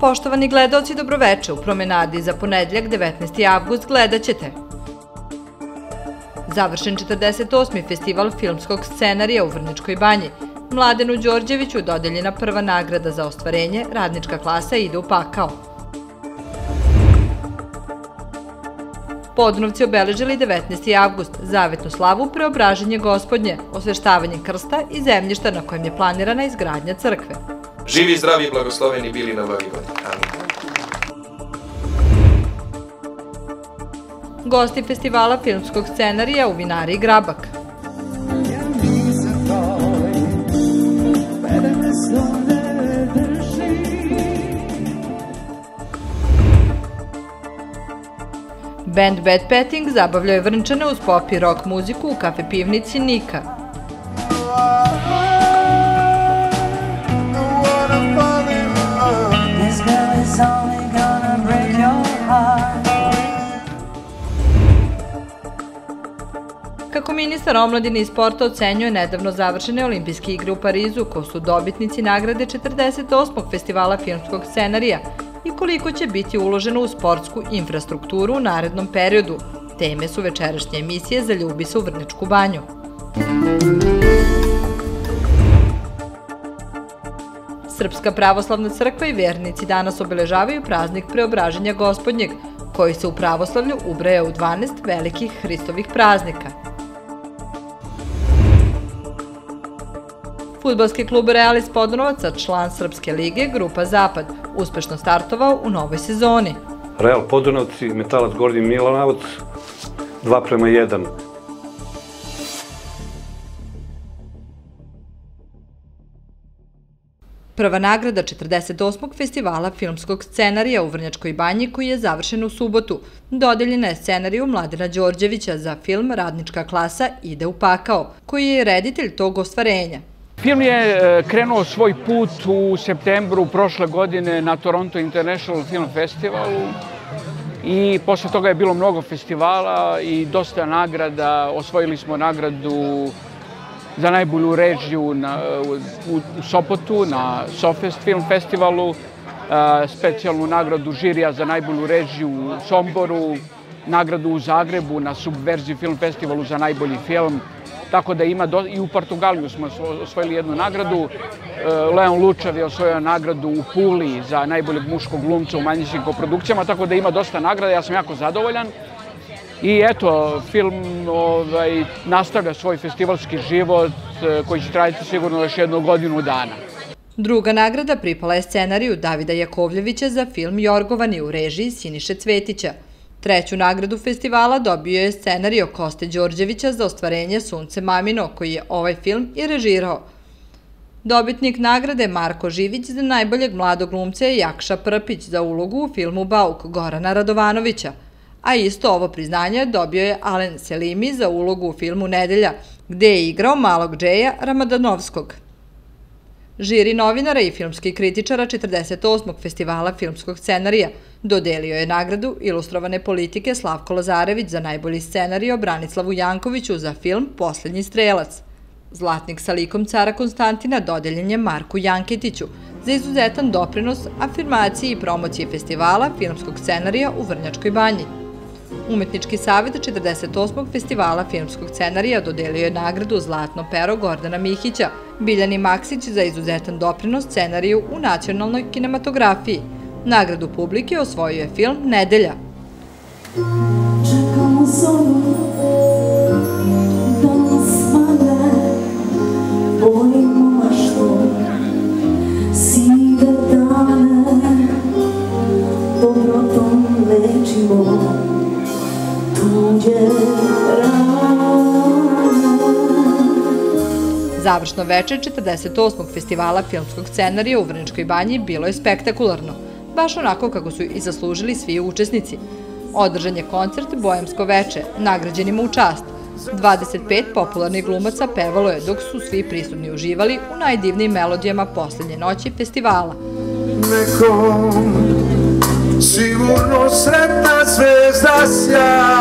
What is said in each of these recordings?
Poštovani gledaoci, dobroveče. U Promenadi za ponedeljak 19. avgust gledat ćete završen 48. festival filmskog scenarija u Vrnjačkoj Banji. Mladenu Đorđeviću dodeljena prva nagrada za ostvarenje, radnička klasa ide u pakao. Podunavci obeležili 19. avgust, zavetnu slavu Preobraženje Gospodnje, osveštavanje krsta i zemljišta na kojem je planirana izgradnja crkve. Živi, zdravi i blagosloveni bili na Novi godini. Amin. Gosti festivala filmskog scenarija u vinariji Grabak. Band Bad Petting zabavljao je Vrnčane uz pop i rock muziku u kafe pivnici Nika. Kako ministar omladine i sporta ocenjuje nedavno završene olimpijske igre u Parizu, ko su dobitnici nagrade 48. festivala filmskog scenarija i koliko će biti uloženo u sportsku infrastrukturu u narednom periodu, teme su večerašnje emisije Zaljubi se u Vrnjačku Banju. Srpska pravoslavna crkva i vernici danas obeležavaju praznik Preobraženja Gospodnjeg, koji se u pravoslavlju ubraja u 12 velikih Hristovih praznika. Fudbalski klub Real iz Podunovaca, član Srpske lige, grupa Zapad, uspešno startovao u novoj sezoni. Real Podunovci, Metalac Gornji Milanovac, 2:1. Prva nagrada 48. festivala filmskog scenarija u Vrnjačkoj Banji, koji je završen u subotu, dodeljena je scenariju Mladena Đorđevića za film Radnička klasa ide u pakao, koji je reditelj tog ostvarenja. Film je krenuo svoj put u septembru prošle godine na Toronto International Film Festivalu i posle toga je bilo mnogo festivala i dosta nagrada. Osvojili smo nagradu za najbolju režiju u Sopotu na Sofest Film Festivalu, specijalnu nagradu žirija za najbolju režiju u Somboru, nagradu u Zagrebu na Subverziji Film Festivalu za najbolji film. Tako da ima, i u Portugaliju smo osvojili jednu nagradu. Leon Lučav je osvojio nagradu u Puli za najboljeg muškog glumca u manjinskim koprodukcijama, tako da ima dosta nagrada, ja sam jako zadovoljan. I eto, film nastavlja svoj festivalski život koji će trajati sigurno još jednu godinu dana. Druga nagrada pripala je scenariju Davida Jakovljevića za film Jorgovani u režiji Siniše Cvetića. Treću nagradu festivala dobio je scenario Koste Đorđevića za ostvarenje Sunce mamino, koji je ovaj film i režirao. Dobitnik nagrade Marko Živić za najboljeg mladog glumca je Jakša Prpić za ulogu u filmu Bauk Gorana Radovanovića, a isto ovo priznanje dobio je Alen Selimi za ulogu u filmu Nedelja, gde je igrao malog Džeja Ramadanovskog. Žiri novinara i filmskih kritičara 48. festivala filmskog scenarija dodelio je nagradu ilustrovane politike Slavko Lazarević za najbolji scenario Branislavu Jankoviću za film Poslednji strelac. Zlatnik sa likom cara Konstantina dodeljen je Marku Janketiću za izuzetan doprinos afirmaciji i promociji festivala filmskog scenarija u Vrnjačkoj Banji. Umetnički savet 48. festivala filmskog scenarija dodelio je nagradu Zlatno pero Gordana Mihića, Biljani Maksić za izuzetan doprinos scenariju u nacionalnoj kinematografiji. Nagradu publike osvojio je film Nedelja. Čekamo zoru, da nas vane, bojimo maštu, sive dane, dobrotom lečimo tuđe rane. Završno večer 48. festivala filmskog scenarija u Vrnjačkoj Banji bilo je spektakularno, baš onako kako su i zaslužili svi učesnici. Održan je koncert Bojemsko veče, nagrađenima u čast. 25 popularnih glumaca pevalo je dok su svi prisutni uživali u najdivnijim melodijama poslednje noći festivala. Nekom sigurno sretna zvezda sja,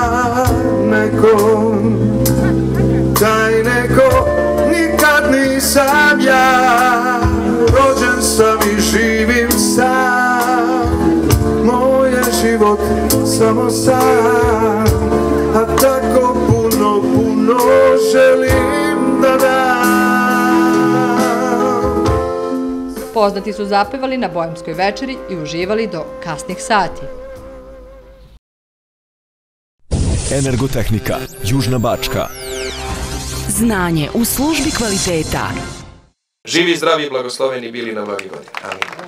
nekom taj neko nikad nisam ja, rođen sam i živim sam. želim da dam. Poznati su zapevali na Bojemskoj večeri i uživali do kasnih sati. Energotehnika, Južna Bačka. Znanje u službi kvaliteta. Živi, zdravi i blagosloveni bili na Novi godin. Amin.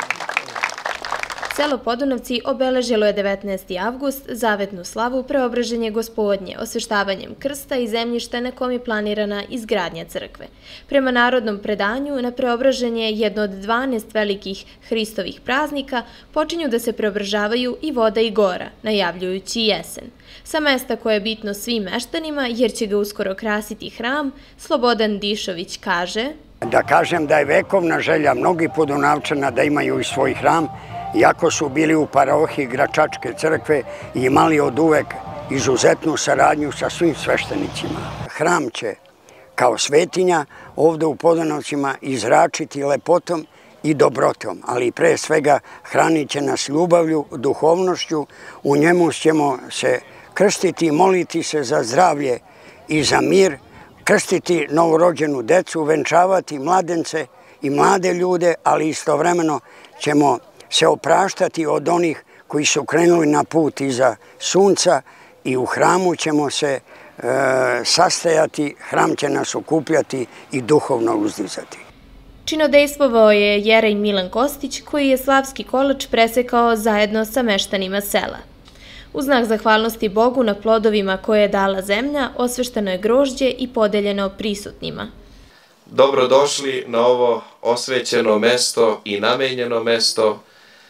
Selo Podunovci obeležilo je 19. avgust zavetnu slavu Preobraženje Gospodnje osveštavanjem krsta i zemljišta na kom je planirana izgradnja crkve. Prema narodnom predanju, na Preobraženje, jedno od 12 velikih Hristovih praznika, počinju da se preobražavaju i voda i gora, najavljujući jesen. Sa mesta koje je bitno svim meštanima, jer će ga uskoro krasiti hram, Slobodan Dišović kaže: Da kažem da je vekovna želja mnogih Podunavčana da imaju i svoj hram, iako su bili u parohiji Gračačke crkve i imali od uvek izuzetnu saradnju sa svim sveštenicima. Hram će kao svetinja ovde u Podunovcima izračiti lepotom i dobrotom, ali pre svega hranit će nas ljubavlju, duhovnošću, u njemu ćemo se krstiti i moliti se za zdravlje i za mir, krstiti novorođenu decu, venčavati mladence i mlade ljude, ali istovremeno ćemo se opraštati od onih koji su krenuli na put iza sunca i u hramu ćemo se sastajati, hram će nas okupljati i duhovno uzdizati. Činodejstvovao je Jerej Milan Kostić, koji je slavski kolač presekao zajedno sa meštanima sela. U znak zahvalnosti Bogu na plodovima koje je dala zemlja, osvešteno je grožđe i podeljeno prisutnima. Dobrodošli na ovo osvećeno mesto i namenjeno mesto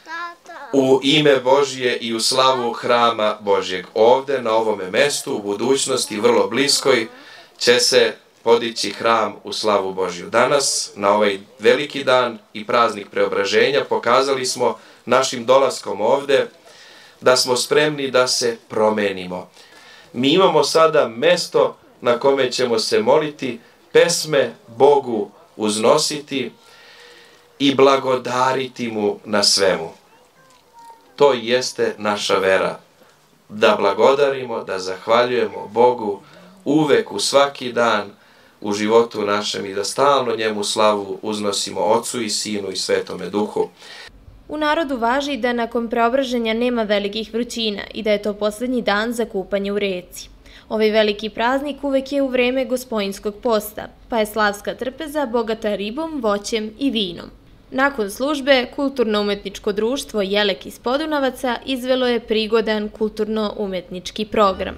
u ime Božje i u slavu hrama Božjeg. Ovde, na ovome mestu, u budućnosti, vrlo bliskoj, će se podići hram u slavu Božju. Danas, na ovaj veliki dan i praznik preobraženja, pokazali smo našim dolaskom ovde da smo spremni da se promenimo. Mi imamo sada mesto na kome ćemo se moliti, pesme Bogu uznositi i blagodariti mu na svemu. To jeste naša vera, da blagodarimo, da zahvaljujemo Bogu uvek u svaki dan u životu našem i da stalno njemu slavu uznosimo Otcu i Sinu i Svetome Duhu. U narodu važi da nakon preobraženja nema velikih vrućina i da je to poslednji dan za kupanje u reci. Ovaj veliki praznik uvek je u vreme Gospojinskog posta, pa je slavska trpeza bogata ribom, voćem i vinom. Nakon službe, Kulturno-umetničko društvo Jelek iz Podunovaca izvelo je prigodan kulturno-umetnički program.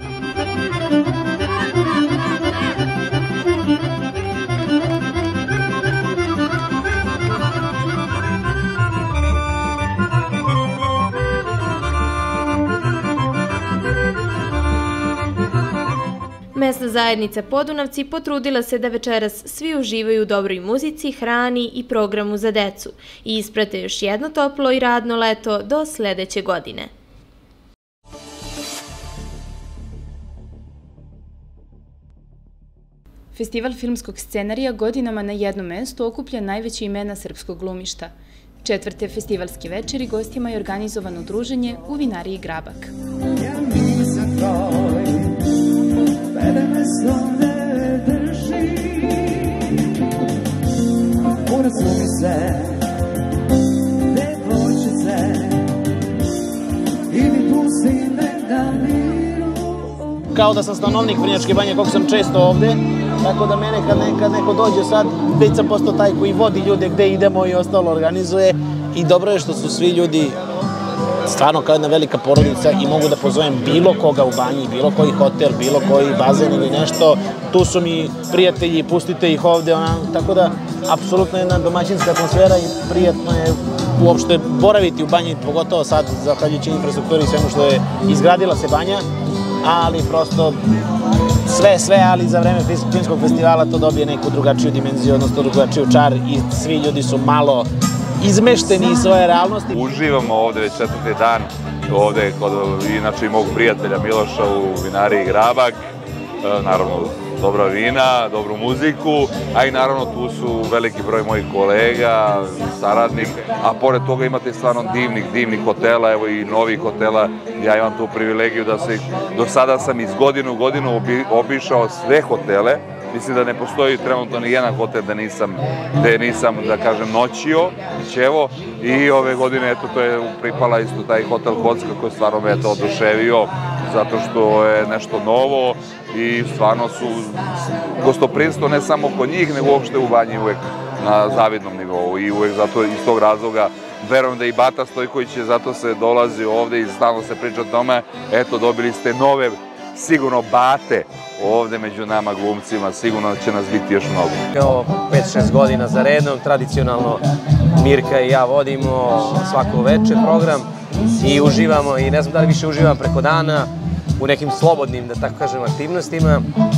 Mesna zajednica Podunavci potrudila se da večeras svi uživaju u dobroj muzici, hrani i programu za decu i isprate još jedno toplo i radno leto do sledeće godine. Festival filmskog scenarija godinama na jednom mestu okuplja najveće imena srpskog glumišta. Četvrte festivalske večeri gostima je organizovano druženje u vinariji Grabak. Kao da sam stanovnik Vrnjačke Banje, koliko sam često ovde, tako da mene kad neko dođe sad, već sam postao taj koji vodi ljude gde idemo i ostalo organizuje i dobro je što su svi ljudi stvarno kao jedna velika porodica i mogu da pozovem bilo koga u Banji, bilo koji hotel, bilo koji bazen ili nešto. Tu su mi prijatelji, pustite ih ovde, tako da apsolutno jedna domaćinska atmosfera i prijatno je uopšte boraviti u Banji, pogotovo sad zahvaljujući infrastrukturi i svemu što je izgradila se Banja, ali prosto sve, ali za vreme filmskog festivala to dobije neku drugačiju dimenziju, odnosno drugačiju čar i svi ljudi su malo izmešteni iz svoje realnosti. Uživamo ovde već četvrti dan, ovde kod inače i mog prijatelja Miloša u vinariji Grabak, naravno dobra vina, dobru muziku, a i naravno tu su veliki broj mojih kolega, saradnika, a pored toga imate stvarno divnih hotela, evo i novih hotela. Ja imam tu privilegiju da se, do sada sam iz godine u godinu obišao sve hotele. Mislim da ne postoji trenutno ni jedan hotel gde nisam, da kažem, noćio, evo, i ove godine, eto, to je pripala isto taj hotel Kocka koji stvarno me je to oduševio, zato što je nešto novo i stvarno su gostoprimstvo ne samo kod njih, nego uopšte u Banji uvek na zavidnom nivou i uvek zato iz tog razloga verujem da i Bata Stojković je, zato se dolazi ovde i stalno se priča o tome, eto, dobili ste nove, sigurno Bate ovde među nama glumcima, sigurno će nas biti još mnogo. Evo, 5-6 godina za redom, tradicionalno Mirka i ja vodimo svako veče program i uživamo, i ne znam da li više uživam preko dana u nekim slobodnim, da tako kažem, aktivnostima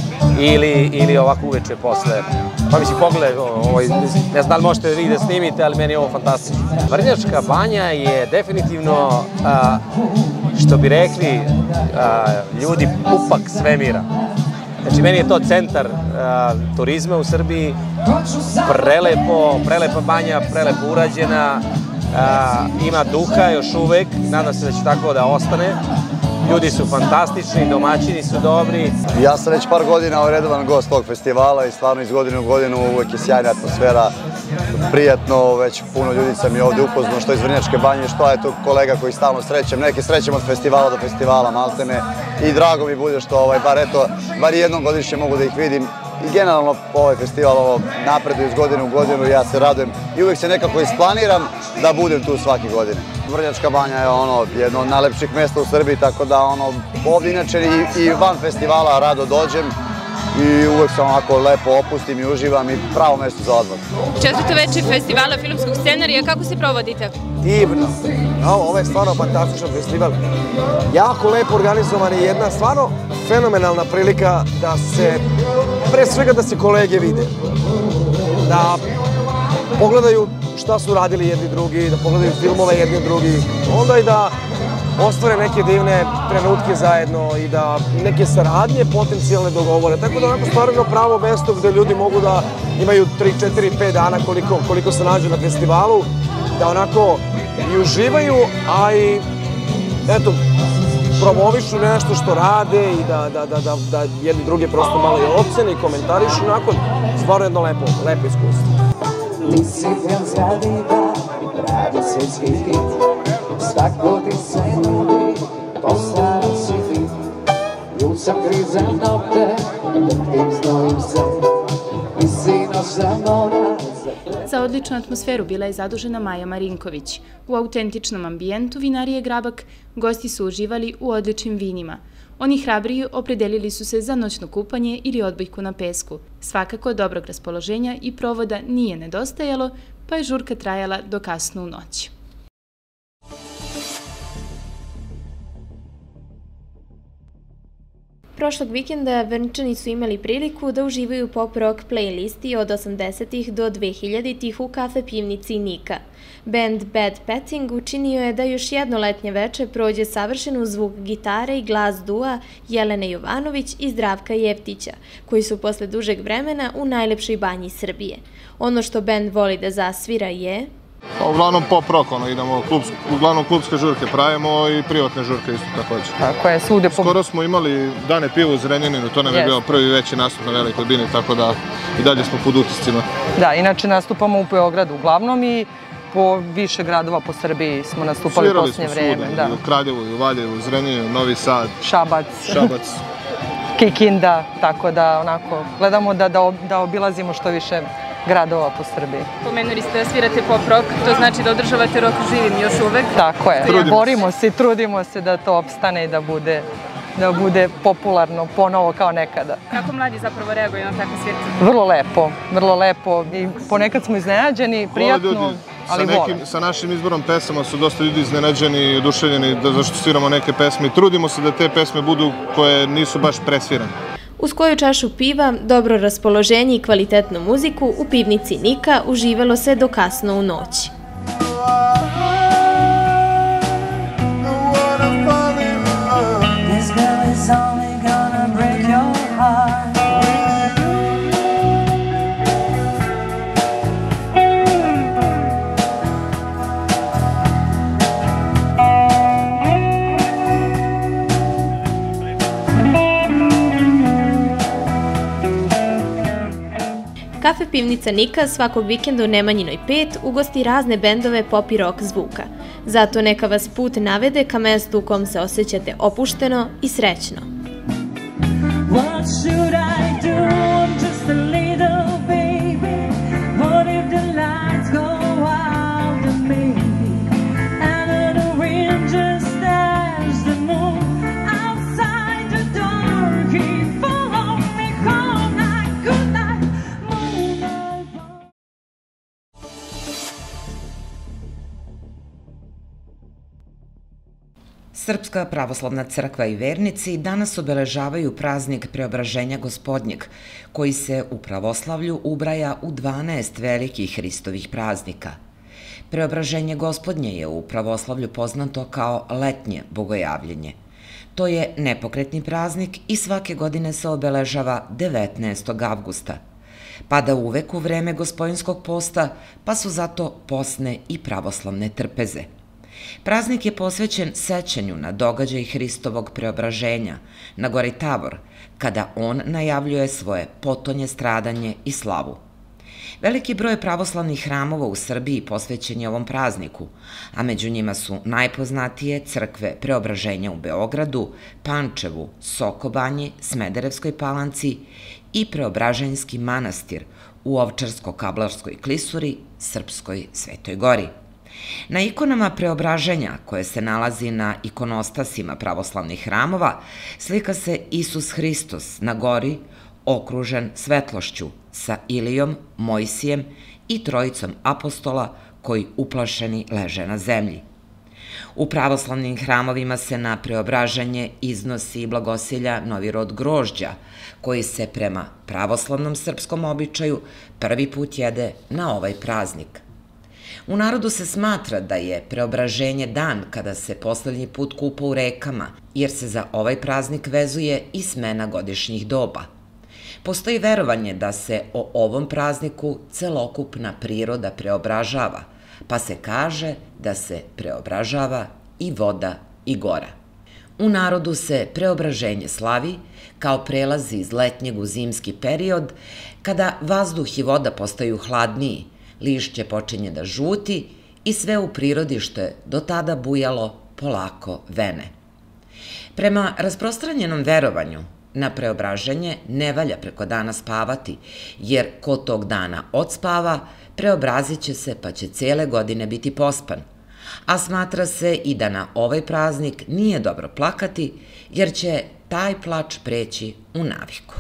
ili ovako uveče posle. Pa mislim, pogledaj, ne znam da li možete vi da snimite, ali meni je ovo fantastično. Vrnjačka banja je definitivno, što bi rekli ljudi, pupak svemira. Znači, meni je to centar turizma u Srbiji, prelepa banja, prelepo urađena, ima duha još uvek, nadam se da će tako da ostane. Ljudi su fantastični, domaćini su dobri. Ja sam već par godina redovan gost tog festivala i stvarno iz godine u godinu uvek je sjajna atmosfera, prijatno, već puno ljudi sam je ovde upoznao, što iz Vrnjačke banje, što je to kolega koji stalno srećem, neke srećem od festivala do festivala, maltene, i drago mi bude što, bar jednom godišnje mogu da ih vidim. I generalno ovaj festival napreduje iz godine u godinu, ja se radujem i uvek se nekako isplaniram da budem tu svake godine. Vrnjačka banja je jedno od najlepših mesta u Srbiji, tako da ovdje inače i van festivala rado dođem i uvek se onako lepo opustim i uživam i pravo mesto za odmor. Četvrto veče festivala filmskog scenarija, kako se provodite? Divno. Ovo je stvarno fantastičan festival. Jako lepo organizovan i jedna stvarno fenomenalna prilika da se, pre svega da se kolege vide, da pogledaju šta su radili jedni drugi, da pogledaju filmove jedni drugi, onda i da ostvare neke divne trenutke zajedno i da neke saradnje potencijalne dogovore. Tako da onako stvarno pravo mesto gde ljudi mogu da imaju 3, 4, 5 dana koliko se nađu na festivalu, da onako i uživaju, a i eto, promovišu nešto što rade i da jedni druge prosto malo i ocene i komentarišu, onako stvarno jedno lepo iskustvo. Nisi film zgradiva, radi svetski hit, svako ti se nudi, postao si fit. Ljud sam grizem nokte, drhtim znojim se, i sinoć za mora. Za odličnu atmosferu bila je zadužena Maja Marinković. U autentičnom ambijentu vinarije Grabak gosti su uživali u odličnim vinima. Oni hrabriji opredelili su se za noćno kupanje ili odbojku na pesku. Svakako dobrog raspoloženja i provoda nije nedostajalo, pa je žurka trajala do kasno u noć. Prošlog vikenda Vrnčani su imali priliku da uživaju pop rock playlisti od 80-ih do 2000-ih u kafe pivnici Nika. Band Bad Petting učinio je da još jedno letnje veče prođe savršen uz zvuk gitare i glas dua Jelene Jovanović i Zdravka Jeftića, koji su posle dužeg vremena u najlepšoj banji Srbije. Ono što band voli da zasvira je... Uglavnom pop rock, idemo, uglavnom klubske žurke pravimo i privatne žurke isto također. Tako je, svude po... Skoro smo imali Dane pivo u Zrenjaninu, to nam je bio prvi veći nastup na Velikoj bini, tako da i dalje smo pod utiscima. Da, inače nastupamo u Beogradu uglavnom i po više gradova po Srbiji smo nastupali u posljednje vreme. Svirali smo svuda, i u Kraljevu, i u Valjevu, u Zrenjaninu, Novi Sad, Šabac, Kikinda, tako da onako gledamo da obilazimo što više gradova po Srbiji. Pomenuli ste da svirate pop rock, to znači da održavate rock živim još uvek? Tako je, borimo se i trudimo se da to opstane i da bude popularno ponovo kao nekada. Kako mladi zapravo reaguju na takve svirke? Vrlo lepo i ponekad smo iznenađeni, prijatno, ali vole. Sa našim izborom pesama su dosta ljudi iznenađeni i oduševljeni zašto sviramo neke pesme i trudimo se da te pesme budu koje nisu baš presvirane. Uz koju čašu piva, dobro raspoloženje i kvalitetnu muziku u pivnici Nika uživalo se do kasno u noć. This girl is only gonna break your heart. Kafe pivnica Nika svakog vikenda u Nemanjinoj 5 ugosti razne bendove pop i rock zvuka. Zato neka vas put navede ka mestu u kom se osjećate opušteno i srećno. What should I do? I'm just a little baby. What if the lights go out and maybe and the wind just as the moon outside the door keep follow me home like good night moonlight. Srpska pravoslavna crkva i vernici danas obeležavaju praznik Preobraženja Gospodnjeg, koji se u pravoslavlju ubraja u 12 velikih Hristovih praznika. Preobraženje Gospodnje je u pravoslavlju poznato kao letnje bogojavljenje. To je nepokretni praznik i svake godine se obeležava 19. avgusta. Pada uvek u vreme Gospodnjskog posta, pa su zato posne i pravoslavne trpeze. Praznik je posvećen sećanju na događaj Hristovog preobraženja na gori Tabor, kada on najavljuje svoje potonje, stradanje i slavu. Veliki broj pravoslavnih hramova u Srbiji posvećen je ovom prazniku, a među njima su najpoznatije crkve Preobraženja u Beogradu, Pančevu, Sokobanji, Smederevskoj Palanci i Preobraženjski manastir u Ovčarsko-Kablarskoj klisuri, Srpskoj Svetoj Gori. Na ikonama Preobraženja, koje se nalazi na ikonostasima pravoslavnih hramova, slika se Isus Hristos na gori, okružen svetlošću, sa Ilijom, Mojsijem i trojicom apostola koji uplašeni leže na zemlji. U pravoslavnim hramovima se na Preobraženje iznosi i blagosilja novi rod grožđa, koji se prema pravoslavnom srpskom običaju prvi put jede na ovaj praznik. U narodu se smatra da je Preobraženje dan kada se poslednji put kupa u rekama, jer se za ovaj praznik vezuje i smena godišnjih doba. Postoji verovanje da se o ovom prazniku celokupna priroda preobražava, pa se kaže da se preobražava i voda i gora. U narodu se Preobraženje slavi kao prelaz iz letnjeg u zimski period, kada vazduh i voda postaju hladniji, lišće počinje da žuti i sve u prirodi što je do tada bujalo polako vene. Prema rasprostranjenom verovanju, na Preobraženje ne valja preko dana spavati, jer ko tog dana odspava, preobrazit će se pa će cele godine biti pospan. A smatra se i da na ovaj praznik nije dobro plakati, jer će taj plač preći u naviku.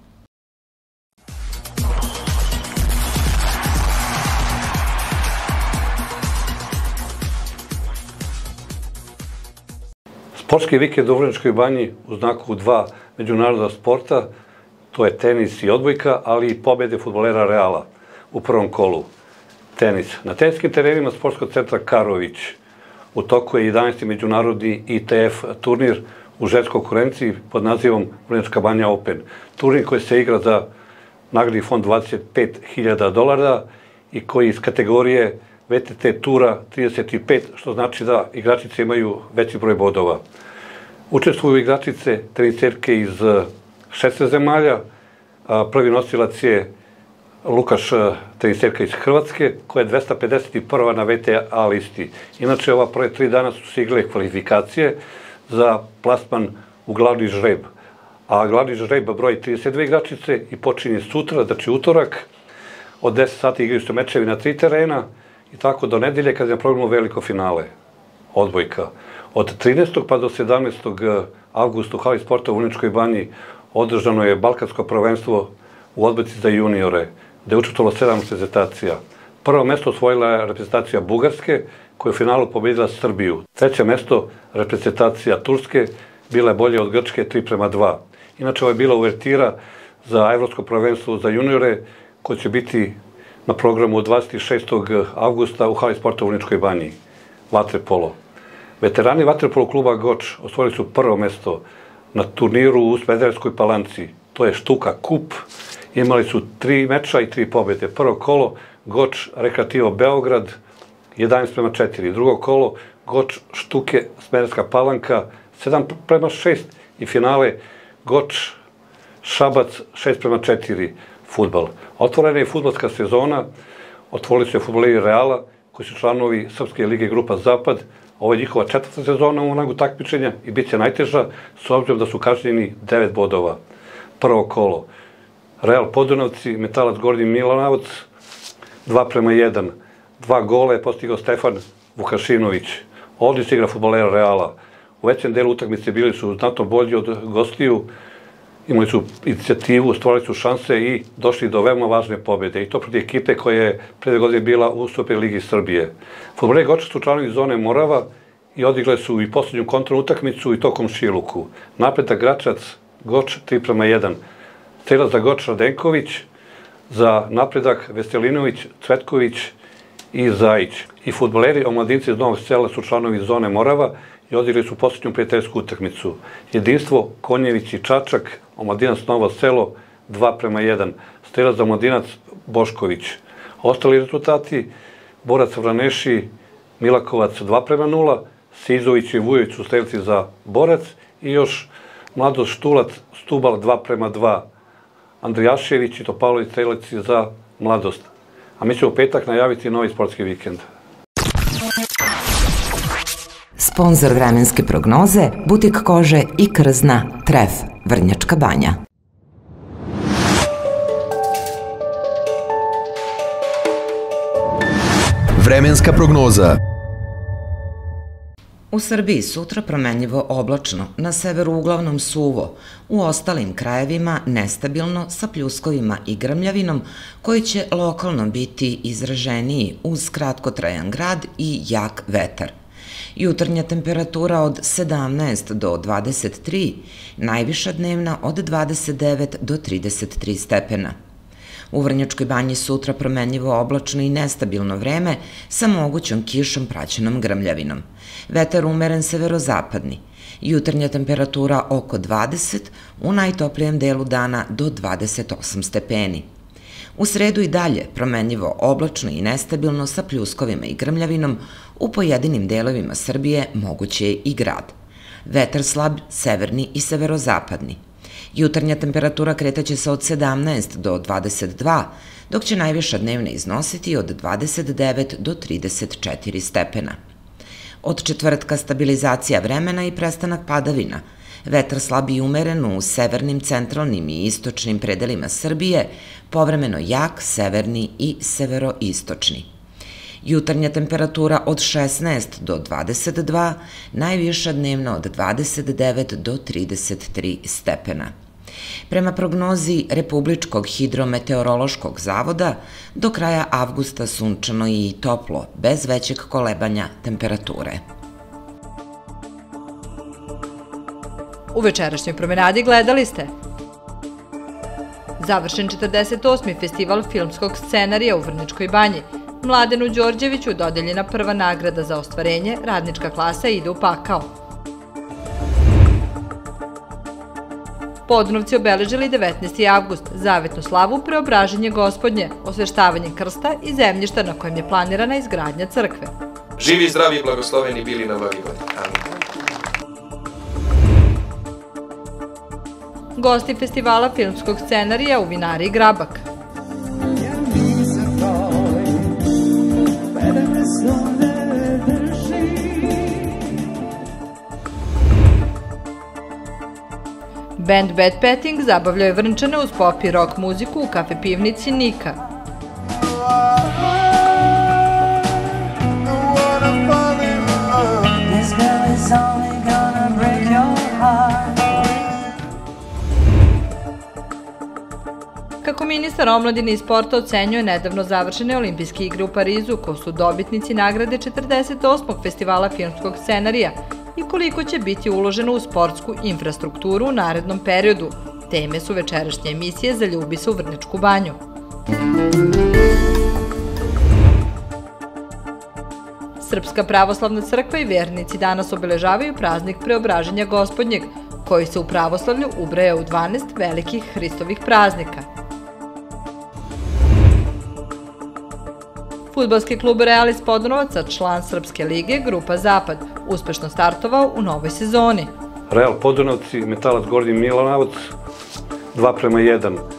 Sportski vikend u Vrnjačkoj Banji u znaku dva međunarodna sporta, to je tenis i odbojka, ali i pobede fudbalera Reala u prvom kolu. Tenis. Na teniskim terenima sportskog centra Karović u toku je 11. međunarodni ITF turnir u ženskoj konkurenciji pod nazivom Vrnjačka Banja Open. Turnir koji se igra za nagradni fond $25.000 i koji iz kategorije VTT tura 35, što znači da igračice imaju veći broj bodova. Učestvuju igračice teniserke iz 16 zemalja. Prvi nosilac je Lukaš, teniserka iz Hrvatske, koja je 251. na VTA listi. Inače, ova prve 3 dana su se igrale kvalifikacije za plasman u glavni žreb. A glavni žreb broji 32 igračice i počinje sutra, znači utorak. Od 10 sati igraju se mečevi na 3 terena i tako do nedelje kad je na programu veliko finale, odbojka. Od 13. pa do 17. avgusta u hali sporta u Vrnjačkoj Banji održano je balkansko prvenstvo u odbojci za juniore, gde je učestvovalo 7 reprezentacija. Prvo mesto osvojila je reprezentacija Bugarske, koja je u finalu pobedila Srbiju. Treće mesto reprezentacija Turske, bila je bolje od Grčke 3:2. Inače, ovo je bila uvertira za evropsko prvenstvo za juniore, koje će biti na programu 26. avgusta u hali sporta u Vrnjačkoj Banji. Vaterpolo. Veterani Vaterpolo kluba Goč osvojili su prvo mesto na turniru u Smederevskoj Palanci. To je Štuka Kup. Imali su 3 meča i 3 pobede. Prvo kolo Goč Rekreativo Beograd 11:4. Drugo kolo Goč Štuke Smederevska Palanka 7:6 i finale Goč Šabac 6:4 fudbal. Otvorena je fudbalska sezona, otvorili su je fudbaleri Reala, koji su članovi Srpske lige Grupa Zapad. Ovo je njihova 4. sezona u rangu takmičenja i bit će najteža, s obzirom da su kažnjeni 9 bodova. Prvo kolo. Real Podunovci, Metalac Gornji Milanovac, 2:1. 2 gola je postigao Stefan Vukašinović. Odlična igra fudbalera Reala. U većem delu utakmice bili su znatno bolji od gostiju, imali su inicijativu, stvorili su šanse i došli do veoma važne pobjede. I to protiv ekipe koja je pre 2 godine bila u Super Ligi Srbije. Fudbaleri Goča su članovi zone Morava i odigrali su i posljednju kontrolnu utakmicu i tokom Šiluku. Napredak Gračac, Goč 3:1. Strelac za Goč Radenković, za napredak Veselinović, Cvetković i Zajić. I fudbaleri omladinci iz Novog Sela su članovi zone Morava i odigrali su posljednju prijateljsku utakmicu. Jedinstvo Konjević i Čačak, omladinac Novo Selo 2:1. Strelac za omladinac Bošković. Ostali rezultati: Borac Vraneši, Milakovac 2:0, Sizović i Vujović su strelci za Borac i još Mladost Štulac, Stubal 2:2. Andrijašević i Topalović strelci za Mladost. A mi ćemo u petak najaviti novi sportski vikend. Sponzor vremenske prognoze, butik kože i krzna Tref, Vrnjačka Banja. Vremenska prognoza. U Srbiji sutra promenljivo oblačno, na severu uglavnom suvo, u ostalim krajevima nestabilno sa pljuskovima i grmljavinom koji će lokalno biti izraženiji uz kratkotrajan grad i jak vetar. Jutarnja temperatura od 17 do 23, najviša dnevna od 29 do 33 stepena. U Vrnjačkoj Banji sutra promenljivo oblačno i nestabilno vreme sa mogućom kišom praćenom grmljavinom. Vetar umeren severozapadni. Jutarnja temperatura oko 20, u najtoplijem delu dana do 28 stepeni. U sredu i dalje promenljivo oblačno i nestabilno sa pljuskovima i grmljavinom, u pojedinim delovima Srbije moguće je i grad. Vetar slab severni i severozapadni. Jutarnja temperatura kretaće se od 17 do 22, dok će najviša dnevna iznositi od 29 do 34 stepena. Od četvrtka stabilizacija vremena i prestanak padavina. Vetar slab i umeren u severnim, centralnim i istočnim predelima Srbije, povremeno jak, severni i severoistočni. Jutarnja temperatura od 16 do 22, najviša dnevna od 29 do 33 stepena. Prema prognozi Republičkog hidrometeorološkog zavoda, do kraja avgusta sunčano i toplo, bez većeg kolebanja temperature. U večerašnjoj promenadi gledali ste završen 48. festival filmskog scenarija u Vrnjačkoj Banji. Mladenu Đorđeviću dodeljena prva nagrada za ostvarenje, radnička klasa ide u pakao. Podnovci obeležili 19. avgust, zavetnu slavu Preobraženje Gospodnje, osveštavanje krsta i zemljišta na kojem je planirana izgradnja crkve. Živi, zdravi i blagosloveni bili na mnogi godini. Amin. Gosti festivala filmskog scenarija u vinariji Grabak. Band Bad Petting zabavljao je Vrnčane uz pop i rock muziku u kafe pivnici Nika. Kako ministar omladine i sporta ocenjuje nedavno završene olimpijske igre u Parizu, ko su dobitnici nagrade 48. festivala filmskog scenarija i koliko će biti uloženo u sportsku infrastrukturu u narednom periodu. Teme su večerašnje emisije Zaljubi se u Vrnjačku Banju. Srpska pravoslavna crkva i vernici danas obeležavaju praznik Preobraženja Gospodnjeg, koji se u pravoslavlju ubraja u 12 velikih Hristovih praznika. Fudbalski klub Real iz Podnovaca, član Srpske lige, Grupa Zapad, uspešno startovao u novoj sezoni. Real Podnovac, Metalac Gornji Milanovac 2:1